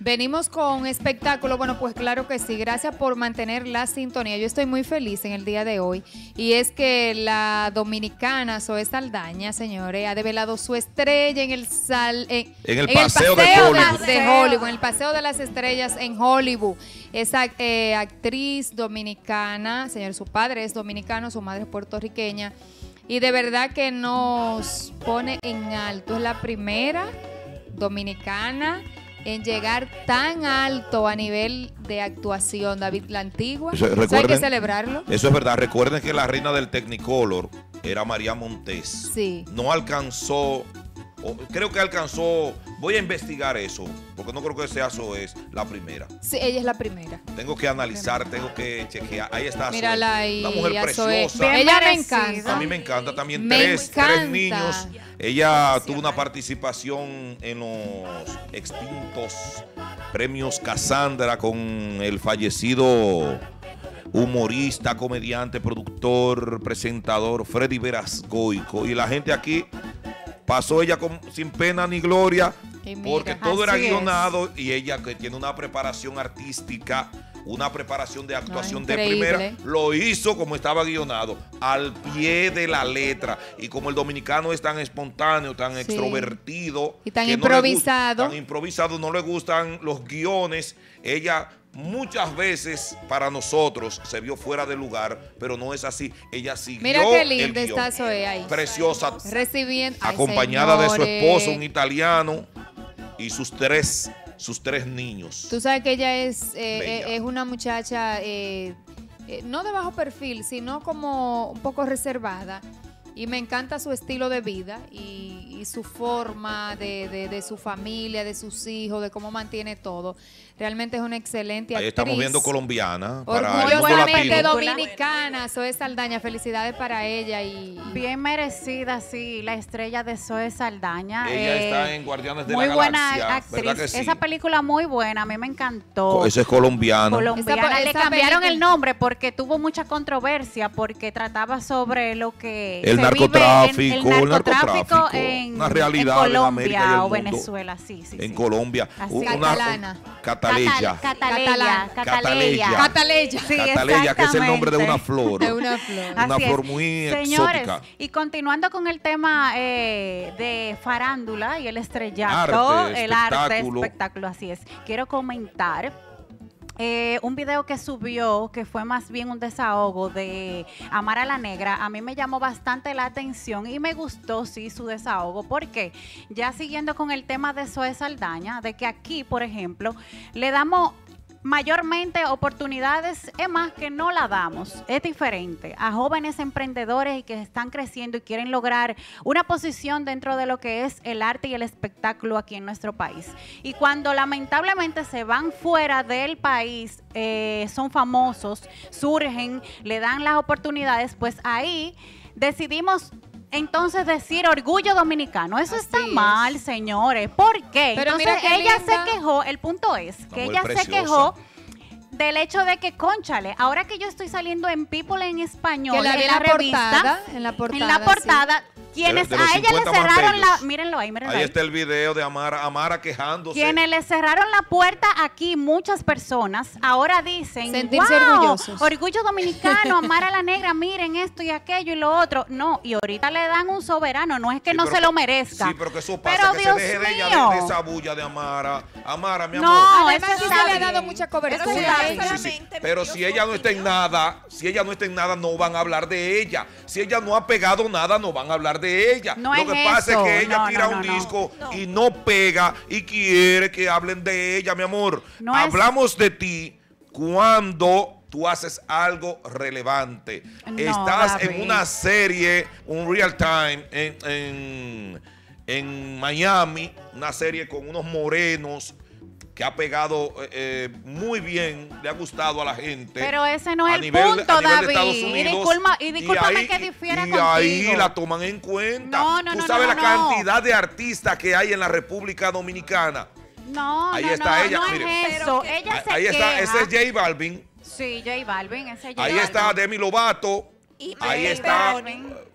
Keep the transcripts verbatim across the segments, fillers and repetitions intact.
Venimos con espectáculo. Bueno, pues claro que sí. Gracias por mantener la sintonía. Yo estoy muy feliz en el día de hoy. Y es que la dominicana Zoe Saldaña, señores, ha develado su estrella en el, sal, en, en el en paseo, el paseo de, Hollywood. de Hollywood, en el paseo de las estrellas en Hollywood. Esa eh, actriz dominicana, señor, su padre es dominicano, su madre es puertorriqueña. Y de verdad que nos pone en alto. Es la primera dominicana en llegar tan alto a nivel de actuación, David la Antigua. Eso, recuerden, eso hay que celebrarlo. Eso es verdad. Recuerden que la reina del Technicolor era María Montés. Sí. No alcanzó, creo que alcanzó, voy a investigar eso, porque no creo que sea Zoe la primera. Sí, ella es la primera. Tengo que analizar, tengo que chequear. Ahí está Zoe. Mírala ahí. Una mujer preciosa. Ella me encanta. A mí me encanta también. Me tres, encanta. tres niños. Ella tuvo una participación en los extintos premios Casandra con el fallecido humorista, comediante, productor, presentador Freddy Verasgoico. Y la gente aquí pasó ella con, sin pena ni gloria, porque todo era guionado, y ella, que tiene una preparación artística, una preparación de actuación no, de primera, lo hizo como estaba guionado, al pie de la letra. Y como el dominicano es tan espontáneo, tan sí. extrovertido y tan improvisado, no gusta, tan improvisado, no le gustan los guiones, ella muchas veces para nosotros se vio fuera de lugar, pero no es así. Ella siguió. Mira qué linda está Zoe ahí. Preciosa. Recibiendo. Acompañada Ay, de su esposo, un italiano, y sus tres, sus tres niños. Tú sabes que ella es, eh, es una muchacha eh, eh, no de bajo perfil, sino como un poco reservada. Y me encanta su estilo de vida y, y su forma de, de, de su familia, de sus hijos, de cómo mantiene todo. Realmente es una excelente actriz. Ahí estamos viendo colombiana. Para orgullosamente dominicana, Zoe Saldaña. Felicidades para ella. y Bien merecida, sí, la estrella de Zoe Saldaña. Ella eh, está en Guardianes de la Galaxia. Muy buena actriz. Sí? Esa película muy buena, a mí me encantó. Esa es colombiana. Colombiana. Esa, Le esa cambiaron película. el nombre porque tuvo mucha controversia, porque trataba sobre lo que el se narcotráfico, vive en, el narcotráfico, narcotráfico en, una realidad en Colombia en América y el o mundo. Venezuela, sí, sí. En sí. Colombia. Así, una, catalana. Cataleya. Cataleya. Cataleya. Cataleya. Sí, Cataleya, que es el nombre de una flor. De una flor. Una Así flor es. muy Señores, exótica. Y continuando con el tema eh, de farándula y el estrellato, arte, el arte, espectáculo. espectáculo, así es. Quiero comentar Eh, un video que subió, que fue más bien un desahogo de Amara la Negra. A mí me llamó bastante la atención y me gustó, sí, su desahogo. Porque ya siguiendo con el tema de Zoe Saldaña, de que aquí, por ejemplo, le damos mayormente oportunidades, es más que no la damos, es diferente a jóvenes emprendedores y que están creciendo y quieren lograr una posición dentro de lo que es el arte y el espectáculo aquí en nuestro país. Y cuando lamentablemente se van fuera del país, eh, son famosos, surgen, le dan las oportunidades, pues ahí decidimos entonces decir orgullo dominicano. Eso Así está es. mal, señores. ¿Por qué? Pero Entonces mira qué ella linda. se quejó, el punto es que ella preciosa. se quejó del hecho de que, cónchale, ahora que yo estoy saliendo en People en español, Que la en vi la, en la revista, portada, en la portada, en la portada, sí. quienes De- de los a ella le cincuenta más cerraron la, bellos. mírenlo ahí, mírenlo Ahí ahí. está el video de Amara, Amara quejándose. Quienes le cerraron la puerta aquí, muchas personas, ahora dicen, Sentirse wow, orgullosos. orgullo dominicano, amar a la negra, miren esto y aquello y lo otro. No, y ahorita le dan un soberano, no es que Sí, no pero se lo que- merezca. Sí, pero que eso pasa, Pero que Dios se deje de ella, mío. de, de esa bulla de Amara. Amara, mi No, amor. Además, eso sí está se le ha bien. dado mucha cobertura. Eso está bien. Sí, sí. Pero si ella no está en nada, si ella no está en nada, no van a hablar de ella. Si ella no ha pegado nada, no van a hablar de ella. No Lo es que pasa eso. es que ella No, tira no, un no, no. disco No. y no pega y quiere que hablen de ella, mi amor. No es- Hablamos de ti cuando tú haces algo relevante. No, Estás en David. una serie, un real time, en, en, en Miami, una serie con unos morenos que ha pegado eh, eh, muy bien, le ha gustado a la gente. Pero ese no a es el nivel- punto, a nivel de David. Estados Y Unidos. disculpa- y discúlpame ahí- que difiera y contigo. ahí la toman en cuenta. No, no, Tú no, sabes no, la no. cantidad de artistas que hay en la República Dominicana. No, Ahí no, está no, ella, no mire. es eso. Pero que- Ella se Ahí está, queja. ese es J Balvin. Sí, J Balvin, ese es J Ahí Balvin. está Demi Lovato. Y Ahí J está Balvin.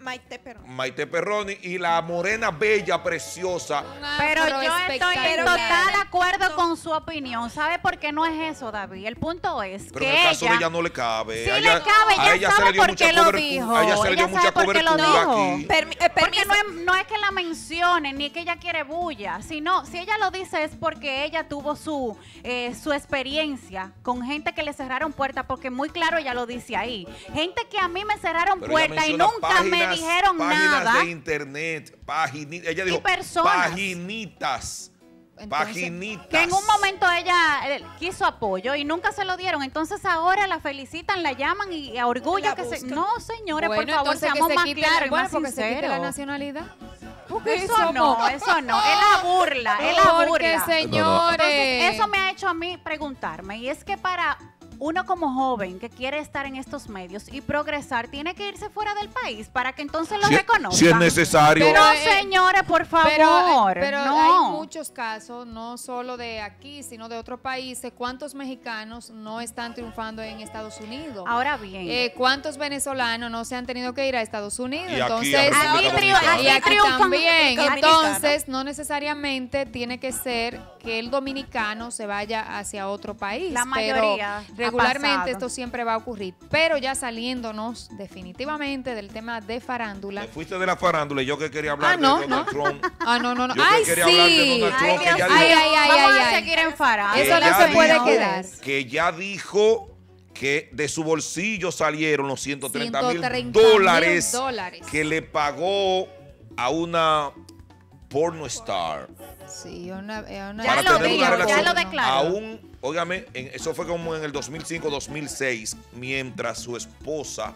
Maite Perroni. Maite Perroni y la morena bella, preciosa. Pero yo estoy en espectacular. total acuerdo con su opinión. ¿Sabe por qué no es eso, David? El punto es Pero que en el caso ella, de ella no le cabe. sí a le ella, cabe, a ella ella se sabe le dio por mucha qué lo cobertura. dijo. A ella se le dio Ella mucha sabe por qué lo cobertura dijo. aquí. Permi- eh, porque permiso. no es, no es que la mencione ni que ella quiere bulla, sino si ella lo dice es porque ella tuvo su eh, su experiencia con gente que le cerraron puertas, porque muy claro ella lo dice ahí. Gente que a mí me cerraron Pero ella puertas y menciona nunca me páginas- dijeron páginas nada. de internet, pagini- ella dijo personas. paginitas, Entonces, paginitas. Que en un momento ella eh, quiso apoyo y nunca se lo dieron. Entonces ahora la felicitan, la llaman y a orgullo La que se... buscan. No, señores, bueno, por favor, entonces que seamos se más quite claros la, y bueno, más porque se quite la sinceros. nacionalidad. Eso somos- no, eso no. Es la burla, es la Porque, burla. señores. Entonces, eso me ha hecho a mí preguntarme. Y es que para uno como joven que quiere estar en estos medios y progresar, tiene que irse fuera del país para que entonces lo Si, reconozcan. si es necesario. Pero, No, eh, señores, por Pero, eh, favor. pero no. hay muchos casos, no solo de aquí, sino de otros países. ¿Cuántos mexicanos no están triunfando en Estados Unidos? Ahora bien. Eh, ¿Cuántos venezolanos no se han tenido que ir a Estados Unidos? Y aquí a Entonces, República aquí tri- Dominicana. y aquí triunfan también. Dominicana. Entonces, no necesariamente tiene que ser que el dominicano se vaya hacia otro país. La mayoría ha pero regularmente pasado. esto siempre va a ocurrir. Pero ya saliéndonos definitivamente del tema de farándula. Te fuiste de la farándula y yo que quería hablar Ah, no, de Donald no. Trump. Ah, no, no, no. Yo que ¡Ay, quería hablar de sí! Donald Trump, Ay, que Dios ya mío. Ay, dijo- ay, ay, Vamos ay, a ay. seguir en farándula. que Eso no ya se puede dijo- quedar. Que ya dijo que de su bolsillo salieron los ciento treinta mil ciento treinta dólares mil dólares. que le pagó a una porno star. Sí, una, eh, una Ya para lo tener dijo, una ya relación lo declaró. a un, óigame, en- eso fue como en el dos mil cinco, dos mil seis, mientras su esposa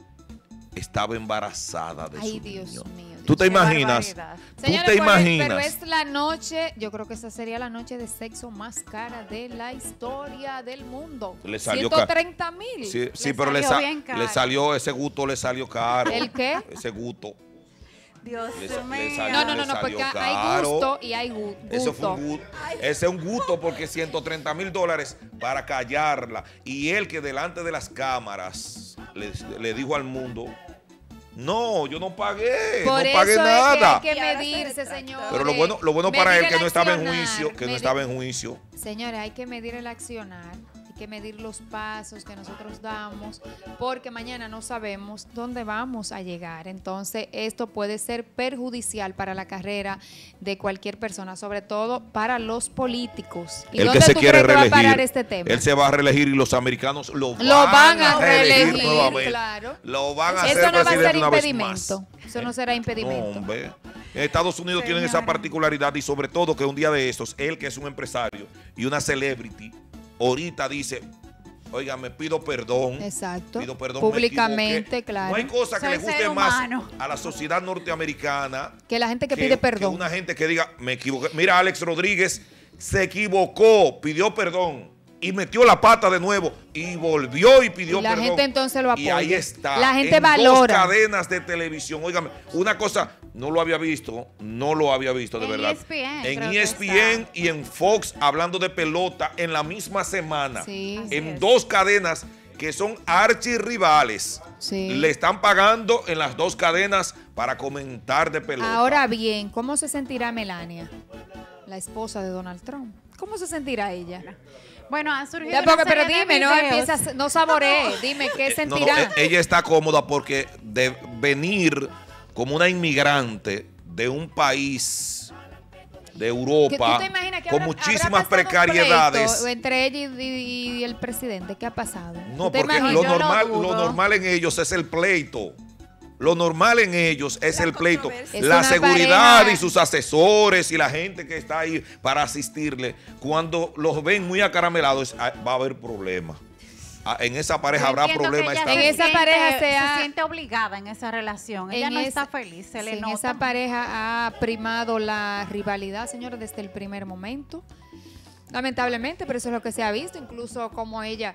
estaba embarazada de Ay, su Dios niño. mío. ¿Tú te Qué imaginas? barbaridad. ¿Tú Señores, te pues, imaginas? Pero es la noche, yo creo que esa sería la noche de sexo más cara de la historia del mundo. Le salió ca- ciento treinta mil. Sí, sí, Le pero le, salió sa- bien caro. le salió, ese gusto le salió caro. ¿El qué? Ese gusto. Dios Le- mío. le salió- No, no, no, le no, salió porque hay caro. gusto y hay gu- gusto. Eso fue un gusto. Ese es un gusto porque ciento treinta mil dólares para callarla. Y él que delante de las cámaras le, le dijo al mundo, no, yo no pagué, Por no eso pagué es nada. que hay Y que ahora se medirse, retractó. señores. Pero lo bueno, lo bueno para Medir él que el no estaba en accionar, juicio, que no medir- estaba en juicio. Señores, hay que medir el accionar, hay que medir los pasos que nosotros damos, porque mañana no sabemos dónde vamos a llegar. Entonces, esto puede ser perjudicial para la carrera de cualquier persona, sobre todo para los políticos. ¿Y El dónde que se tú quiere crees que va a reelegir, parar este tema? él se va a reelegir y los americanos lo van, Lo van a reelegir, nuevamente. claro. Lo van a Eso hacer no va a presidente ser una vez más. impedimento. Eso no será impedimento. No, hombre. En Estados Unidos tienen esa Señora. particularidad y sobre todo que un día de estos, él que es un empresario y una celebrity, ahorita dice, oiga, me pido perdón. Exacto. Pido perdón, me Públicamente, equivoqué". claro. No hay cosa que Ser le guste ser más humano. a la sociedad norteamericana Que la gente que pide perdón. que una gente que diga, me equivoqué. Mira, Alex Rodríguez se equivocó, pidió perdón y metió la pata de nuevo y volvió y pidió Y la perdón. gente entonces lo Y apoya. ahí está. La gente en valora. dos cadenas de televisión. Óigame, una cosa, no lo había visto, no lo había visto de En verdad. E S P N En creo E que S P N está. y en Fox hablando de pelota en la misma semana. Sí. Así En es. dos cadenas que son archirrivales. Sí. Le están pagando en las dos cadenas para comentar de pelota. Ahora bien, ¿cómo se sentirá Melania, la esposa de Donald Trump? ¿Cómo se sentirá ella? Bueno, ha surgido Ya, una porque, pero serie de dime, no videos. empiezas, no saboree, dime qué Eh, no, no, sentirá. eh, ella está cómoda porque de venir como una inmigrante de un país de ¿Que Europa ¿Tú te imaginas que con habrá- muchísimas habrá pasado un precariedades. pleito entre ella y, y- y el presidente? ¿Qué ha pasado? No, ¿Tú te porque imaginas? lo Yo lo normal, lo dudo. normal en ellos es el pleito. Lo normal en ellos es La el pleito. controversia. Es La una seguridad pareja- y sus asesores y la gente que está ahí para asistirle, cuando los ven muy acaramelados, ah, va a haber problemas. Ah, En esa pareja Yo habrá entiendo que problemas. ella esta En se vez. esa siente- pareja se ha- se siente obligada en esa relación. Ella En no esa- está feliz, se le sí, en nota. esa pareja ha primado la rivalidad, señores, desde el primer momento. Lamentablemente, pero eso es lo que se ha visto, incluso como ella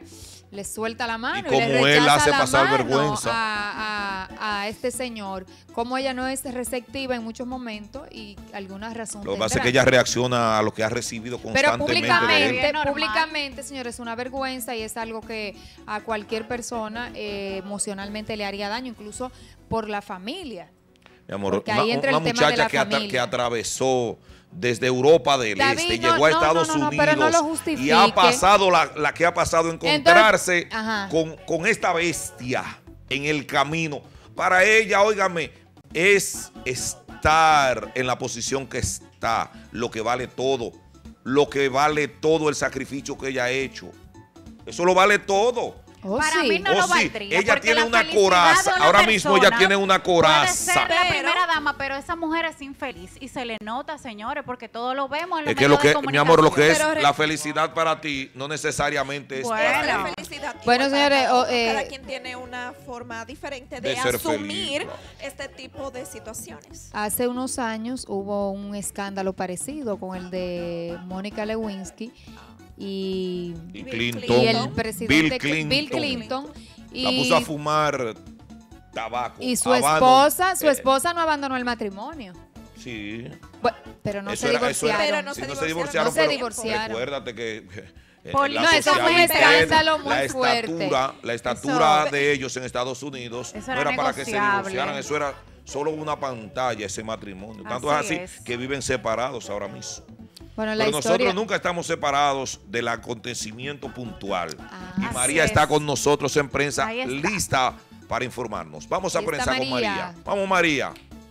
le suelta la mano Y y, como le él rechaza hace la pasar mano vergüenza. A, a- a este señor, como ella no es receptiva en muchos momentos y alguna razón Lo que pasa es tendrá. que ella reacciona a lo que ha recibido Pero constantemente de públicamente, él. normal. públicamente, señor, es una vergüenza y es algo que a cualquier persona eh, emocionalmente le haría daño, incluso por la familia. Mi amor, Porque una, ahí entra una el tema de muchacha la que, atra- familia. que atravesó desde Europa del David, Este, no, llegó a no, Estados no, no, no, Unidos pero no lo y justifique. ha pasado la, la que ha pasado, encontrarse Entonces, ajá. con, con esta bestia en el camino. Para ella, óigame, es estar en la posición que está, lo que vale todo, lo que vale todo el sacrificio que ella ha hecho. Eso lo vale todo. Oh, Para sí. mí no Oh, lo sí, valdría. ella porque tiene la una felicidad coraza. de una Ahora mismo ella persona tiene una coraza. Puede ser la Pero- primera dama, pero esa mujer es infeliz y se le nota, señores, porque todo lo vemos en los Es que medios lo que, de mi amor, lo que es Pero re- la felicidad para ti no necesariamente es Bueno. para Es la ti. felicidad. igual Bueno, para señores, cada o, uno. eh, cada quien tiene una forma diferente de, de ser asumir feliz, claro. este tipo de situaciones. Hace unos años hubo un escándalo parecido con el de Mónica Lewinsky y, Y Bill Clinton, y el presidente Bill Clinton, Bill Clinton y, la puso a fumar tabaco. y su habano. esposa, su Eh, esposa no abandonó el matrimonio. Sí. Bueno, pero no Eso se era- eso era- divorciaron. Pero no sí, se no se divorciaron, divorciaron, no se pero divorciaron. recuérdate que eh, Por- la no, eso fue un socialidad, escándalo muy la fuerte. estatura, la estatura Eso- de ellos en Estados Unidos Eso no era era para que se negociable. divorciaran, eso era solo una pantalla, ese matrimonio. Tanto Así es así es. que viven separados ahora mismo. Bueno, la Pero historia nosotros nunca estamos separados del acontecimiento puntual. Ah, y así María es. está con nosotros en prensa, Ahí está. lista para informarnos. Vamos a Ahí está prensa con María. María. Vamos, María.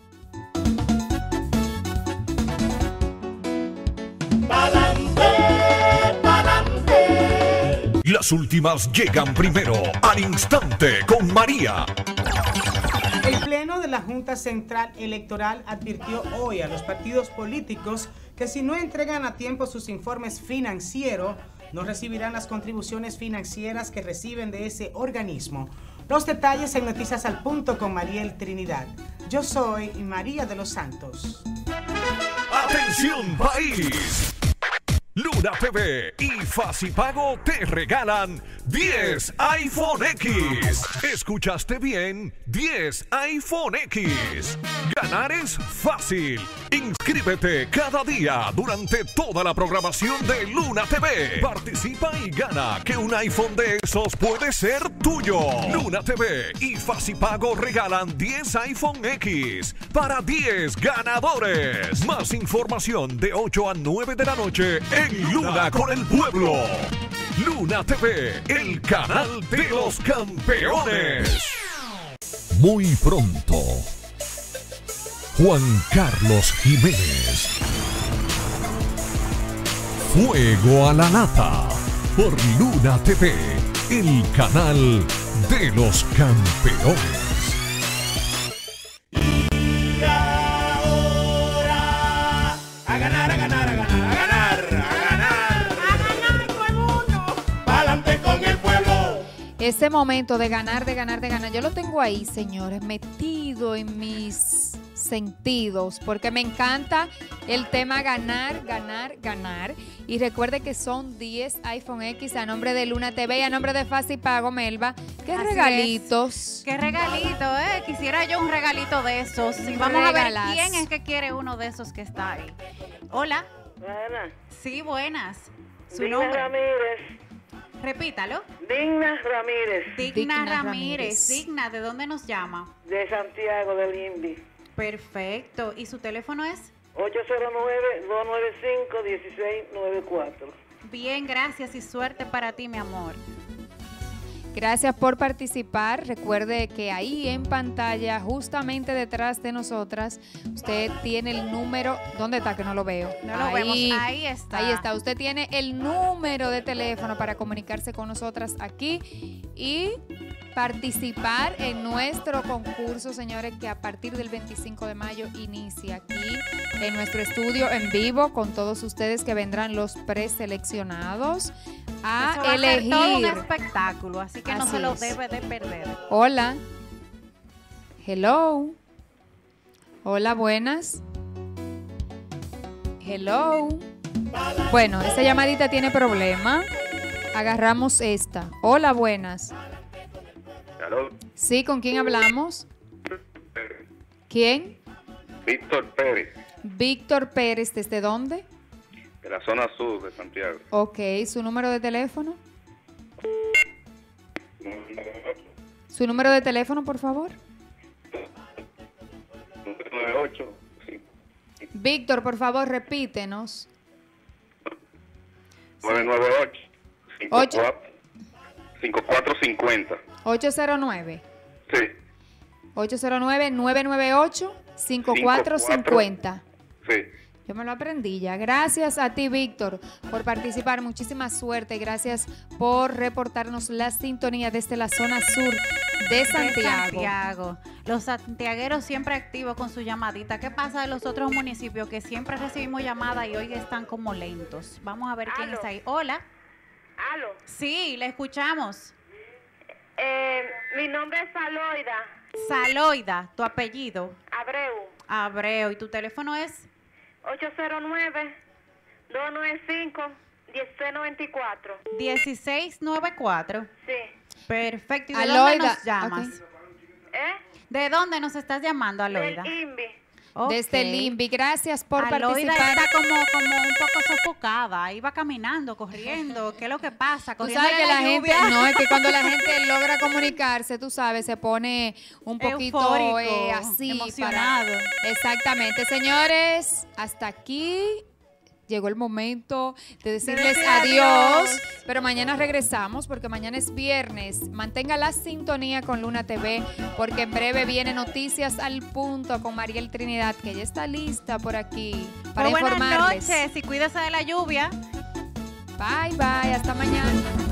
Las últimas llegan primero, al instante, con María. El Pleno de la Junta Central Electoral advirtió hoy a los partidos políticos que si no entregan a tiempo sus informes financieros, no recibirán las contribuciones financieras que reciben de ese organismo. Los detalles en Noticias al Punto con Mariel Trinidad. Yo soy María de los Santos. ¡Atención, país! Luna T V y Facipago te regalan diez iPhone X. ¿Escuchaste bien? diez iPhone X. Ganar es fácil. Inscríbete cada día durante toda la programación de Luna T V. Participa y gana, que un iPhone de esos puede ser tuyo. Luna T V y Facipago regalan diez iPhone X para diez ganadores. Más información de ocho a nueve de la noche en Luna con el Pueblo. Luna T V, el canal de los campeones. Muy pronto, Juan Carlos Jiménez. Fuego a la lata por Luna T V, el canal de los campeones. A ganar, a ganar, a ganar, a ganar, a ganar. A ganar todo el mundo. Pa'lante con el pueblo. ese momento de ganar, de ganar, de ganar, yo lo tengo ahí, señores, metido en mis sentidos, porque me encanta el tema ganar, ganar, ganar. Y recuerde que son diez iPhone X a nombre de Luna T V y a nombre de Facipago, Melba. ¿Qué Así regalitos? Qué regalito, ¿eh? Quisiera yo un regalito de esos. Y Un vamos a ver regalazo. quién es que quiere uno de esos que está ahí. Hola. Buenas. Sí, buenas. Su Digna nombre. Ramírez. Repítalo. Digna Ramírez, Digna, Digna Ramírez. Ramírez. Digna, ¿de dónde nos llama? de Santiago del INVI. Perfecto. ¿Y su teléfono es? ocho cero nueve, dos nueve cinco, uno seis nueve cuatro. Bien, gracias y suerte para ti, mi amor. Gracias por participar. Recuerde que ahí en pantalla, justamente detrás de nosotras, usted tiene el número. ¿Dónde está? Que no lo veo. No lo vemos. Ahí está. Ahí está. Usted tiene el número de teléfono para comunicarse con nosotras aquí y participar en nuestro concurso, señores, que a partir del veinticinco de mayo inicia aquí en nuestro estudio en vivo con todos ustedes que vendrán los preseleccionados a Eso va a ser elegir. todo un espectáculo, así que no Así se lo es. debe de perder. Hola. Hello. Hola, buenas. Hello. Bueno, esa llamadita tiene problema. agarramos esta. Hola, buenas. ¿Aló? Sí, ¿con quién hablamos? ¿Quién? Víctor Pérez, Víctor Pérez, ¿desde dónde? de la zona sur de Santiago. Ok, ¿su número de teléfono? ¿Su número de teléfono, por favor? nueve ocho. Víctor, por favor, repítenos. nueve nueve ocho. Ocho. cinco cuatro cinco cero. ocho cero nueve. Sí. ocho cero nueve, nueve nueve ocho, cinco cuatro cinco cero. Sí. Yo me lo aprendí ya. Gracias a ti, Víctor, por participar. Muchísima suerte. Gracias por reportarnos la sintonía desde la zona sur de Santiago. De Santiago. Los santiagueros siempre activos con su llamadita. ¿Qué pasa de los otros municipios que siempre recibimos llamadas y hoy están como lentos? Vamos a ver quién Aló. está ahí. Hola. Aló. Sí, le escuchamos. Eh, mi nombre es Aloida Saloida, tu apellido. Abreu. Abreu. ¿Y tu teléfono es? ocho cero nueve, dos nueve cinco, uno seis nueve cuatro. dieciséis noventa y cuatro. Sí. Perfecto. ¿Y de Aloida, dónde nos llamas? ok. ¿Eh? ¿De dónde nos estás llamando, Aloida? Del I N V I. Ok. Desde el I N V I. Gracias por Aloida participar. está como, como un poco sofocada. Iba caminando, corriendo. ¿Qué es lo que pasa? Tú Corriendo sabes de que la gente, lluvia. no, es que cuando la gente logra comunicarse, tú sabes, se pone un poquito Eufórico, eh, así. emocionado. para- Exactamente. Señores, hasta aquí llegó el momento de decirles decir adiós, adiós. pero mañana regresamos porque mañana es viernes. Mantenga la sintonía con Luna T V porque en breve viene Noticias al Punto con Mariel Trinidad, que ya está lista por aquí para Muy buenas informarles. noches y cuídese de la lluvia. Bye, bye. Hasta mañana.